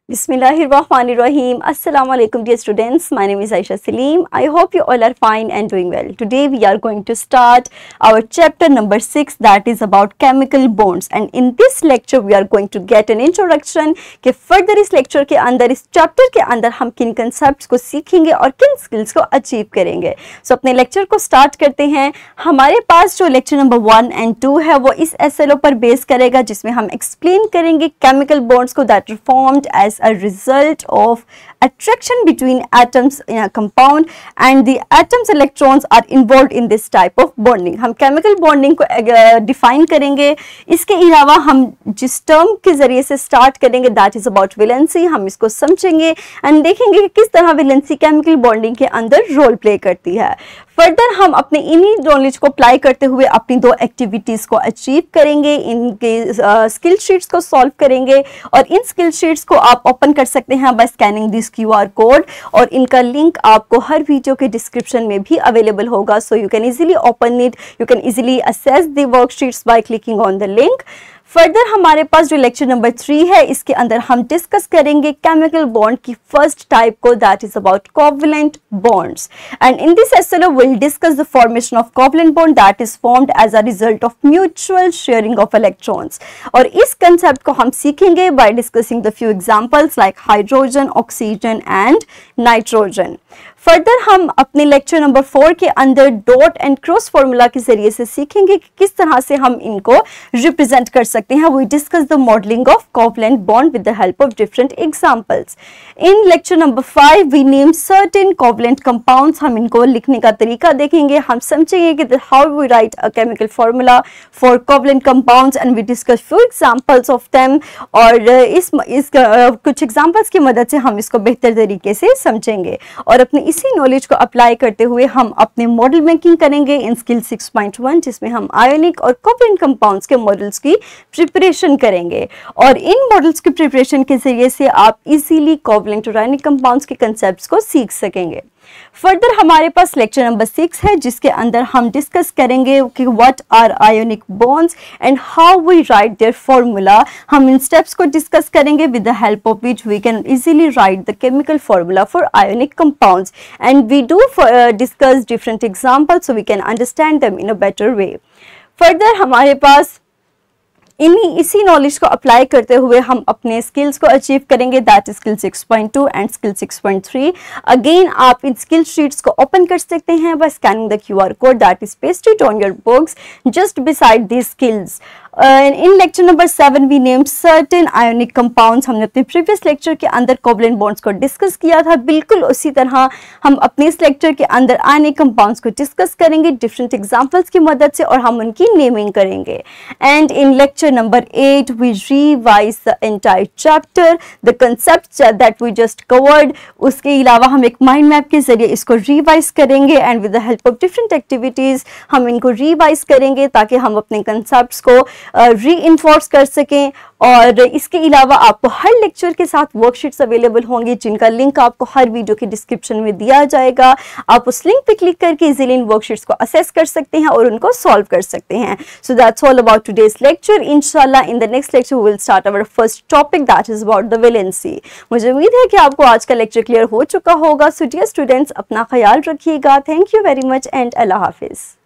Bismillahirrahmanirrahim. Assalamu alaikum dear students. My name is Aisha Salim. I hope you all are fine and doing well. Today we are going to start our chapter number 6 that is about chemical bonds, and in this lecture we are going to get an introduction कि further इस lecture के अंदर इस chapter के अंदर हम किन concepts को सीखेंगे और किन skills को achieve करेंगे. So अपने lecture को start करते हैं. हमारे पास जो lecture number 1 and 2 है वो इस SLO पर base करेगा जिसमें हम explain करेंगे chemical bonds को that are formed as a result of attraction between atoms in a compound and the atoms electrons are involved in this type of bonding. हम chemical bonding को define करेंगे. इसके अलावा हम जिस term के ज़रिए से start करेंगे that is about valency, हम इसको समझेंगे and देखेंगे कि किस तरह valency chemical bonding के अंदर role play करती है. फर्दर हम अपने इन्हीं नॉलेज को अप्लाई करते हुए अपनी दो एक्टिविटीज़ को अचीव करेंगे, इनके स्किल शीट्स को सॉल्व करेंगे और इन स्किल शीट्स को आप ओपन कर सकते हैं by scanning this QR code और इनका लिंक आपको हर वीडियो के डिस्क्रिप्शन में भी अवेलेबल होगा. So you can easily open it, you can easily access the worksheets by clicking on the link. Further हमारे पास जो लेक्चर नंबर 3 है इसके अंदर हम डिस्कस करेंगे केमिकल बॉन्ड की फर्स्ट टाइप को that is about covalent bonds and in this SLO will discuss the formation of covalent bond that is formed as a result of mutual sharing of electrons. और इस concept को हम सीखेंगे by discussing the few examples like hydrogen, oxygen and nitrogen. Further हम अपने lecture number 4 के अंदर dot and cross formula के जरिए से सीखेंगे कि किस तरह से हम इनको रिप्रेजेंट कर सकते हैं. We discuss the modelling of covalent bond with the help of different examples. In lecture number 5 we name certain covalent compounds. हम इनको लिखने का तरीका देखेंगे, हम समझेंगे कि how we write a chemical formula for covalent compounds and we discuss few examples of them. और इस कुछ एग्जांपल्स की मदद से हम इसको बेहतर तरीके से समझेंगे और अपने इसी नॉलेज को अप्लाई करते हुए हम अपने मॉडल मेकिंग करेंगे इन स्किल 6.1 जिसमें हम आयोनिक और कोवलेंट कंपाउंड्स के मॉडल्स की प्रिपरेशन करेंगे. और इन मॉडल्स की प्रिपरेशन के जरिए से आप इजीली कोवलेंट और आयोनिक कंपाउंड्स के कंसेप्ट्स को सीख सकेंगे. फर्दर हमारे पास लेक्चर नंबर 6 है जिसके अंदर हम डिस्कस करेंगे कि what are ionic bonds and how we write their formula. हम इन स्टेप्स को डिस्कस करेंगे with the help of which we can easily write the chemical formula for ionic compounds and we do discuss different examples so we can understand them in a better way. Further हमारे पास इसी knowledge को apply करते हुए हम अपने skills को achieve करेंगे that is skill 6.2 and skill 6.3. Again आप इन स्किल शीट्स को ओपन कर सकते हैं by scanning the QR code that is pasted on your books just beside these skills. In lecture number 7 we name certain ionic compounds. हमने अपने previous lecture के अंदर कोवलेंट बॉन्ड्स को डिस्कस किया था. बिल्कुल उसी तरह हम अपने इस लेक्चर के अंदर आयोनिक कंपाउंड्स को डिस्कस करेंगे डिफरेंट एग्जांपल्स की मदद से और हम उनकी नेमिंग करेंगे. And in lecture number 8 we revise the entire chapter, the concepts that we just covered. उसके अलावा हम एक माइंड मैप के जरिए इसको रिवाइज करेंगे and with the help of different activities हम इनको रिवाइज करेंगे ताकि हम अपने कंसेप्ट्स को रीइंफोर्स कर सकें. और इसके अलावा आपको हर लेक्चर के साथ वर्कशीट्स अवेलेबल होंगी जिनका लिंक आपको हर वीडियो के डिस्क्रिप्शन में दिया जाएगा. आप उस लिंक पे क्लिक करके इजीली इन वर्कशीट्स को असेस कर सकते हैं और उनको सॉल्व कर सकते हैं. So that's all about today's lecture. इंशाल्लाह in the next lecture we will start our first topic that is about the valency. मुझे उम्मीद है कि आपको आज का लेक्चर क्लियर हो चुका होगा. सो डियर स्टूडेंट्स अपना ख्याल रखिएगा. Thank you very much and अल्लाह हाफिज.